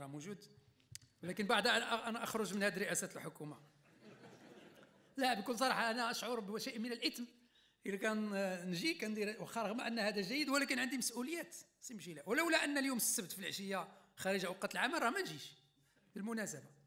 موجود، ولكن بعد أن أخرج من هذه رئاسة الحكومة. لا بكل صراحة أنا أشعر بشيء من الإثم إذا كان نجي كندير، واخا رغم أن هذا جيد ولكن عندي مسؤوليات سنمشي لها. ولولا أن اليوم السبت في العشية خارج أوقات العمل راه ما نجيش بالمناسبة.